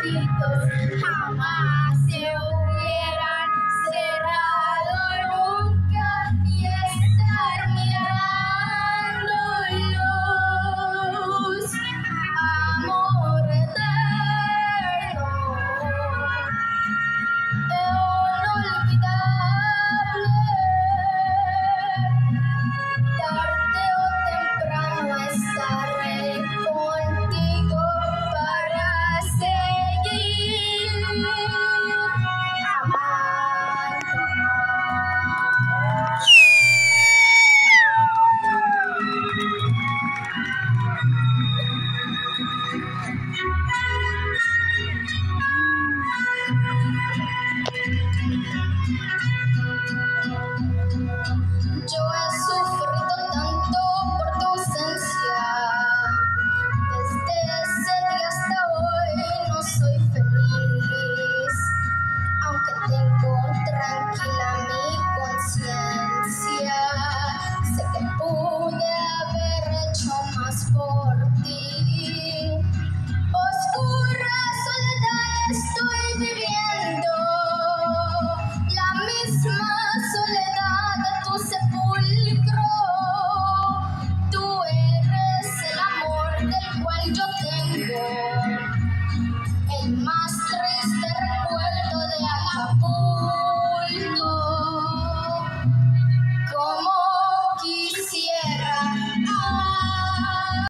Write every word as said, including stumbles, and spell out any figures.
ojitos jamás se hubieran cerrado nunca y estar mirándolos. Amor eterno, inolvidable, tarde o temprano estaré contigo para seguir yo he sufrido tanto por tu ausencia. Desde ese día hasta hoy no soy feliz, aunque tengo tranquila mi conciencia. Sé que pude haber hecho más por ti. Oscura soledad estoy viviendo, la misma soledad de tu sepulcro. Tú eres el amor del cual yo